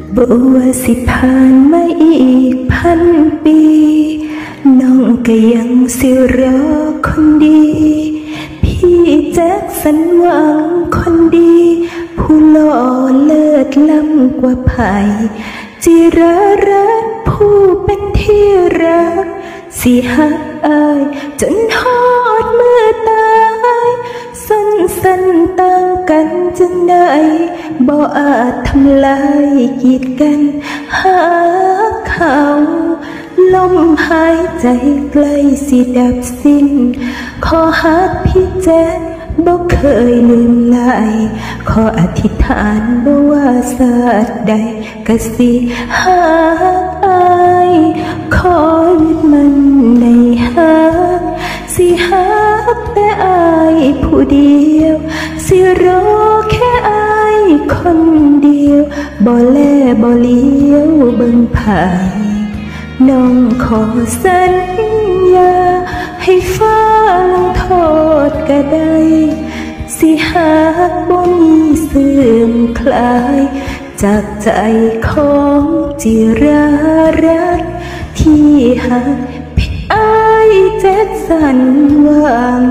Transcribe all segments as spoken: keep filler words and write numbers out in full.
บ่ว่าสิผ่านมาอีกพันปีน้องก็ยังสิรอคนดีพี่แจ็คสันหวังคนดีผู้หล่อเลิศล้ำกว่าไผ่จิรารัตน์ผู้เป็นที่รักสิหักอายจนฮอดมือตายสั้นสั้นต่างกันจังใดบ่อาจทำลายกีดกันหาเขาลมหายใจใกล้สิดับสิ้นขอหักพี่แจ๊คบ่เคยลืมลายขออธิษฐานบ่ว่าศาสตร์ใดก็สิหักอายขอยึดมันในหักสิหักแต่อายผู้เดียวสิรอแค่อายคนเดียวบ่แลบ่เลี้ยวเบิ่งไผน้องขอสัญญาให้ฟ้าลงโทษก็ได้สิหักบ่มีเสื่อมคลายจากใจของจิรารัตน์ที่หักพี่อายแจ็คสันหวัง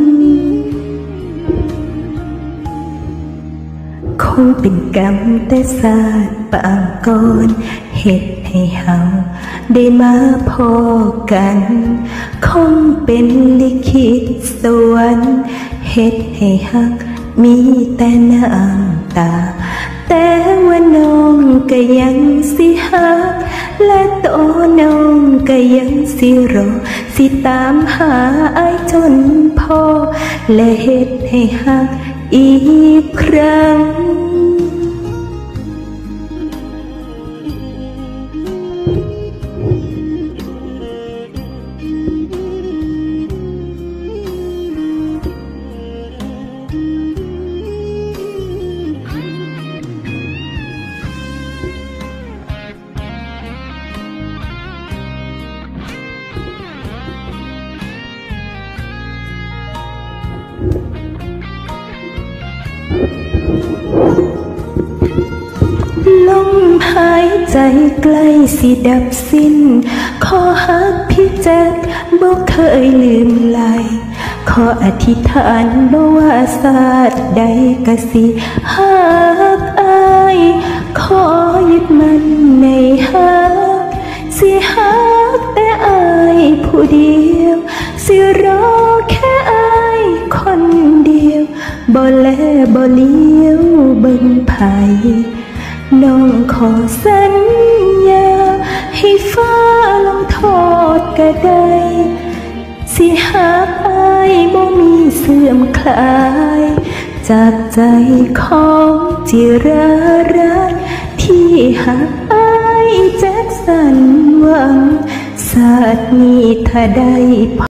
คงเป็นกรรมแต่ศาสตร์ปางก่อนเหตุให้เฮาได้มาพอกันคงเป็นลิขิตสวรรค์เหตุให้หักมีแต่น้ำตาแต่ว่าน้องก็ยังสิหักและตัวน้องก็ยังสิรอสิตามหาอายจนพอและเหตุให้หักอีกครั้งลมหายใจใกล้สิดับสิ้นขอหักพี่แจ๊คบ่เคยลืมลายขออธิษฐานบ่ว่าศาสตร์ใดก็สิหักอายขอยึดมันในหักสิหักแต่อายผู้เดียวสิรอแค่อายคนเดียวบ่แลบ่เลี้ยวเบิ่งไผน้องขอสัญญาให้ฟ้าลงโทษก็ได้สิหักอายบ่มีเสื่อมคลายจากใจของจิรารัตน์ที่หักอายแจ็คสันหวังศาสตร์นี้ถ้าได้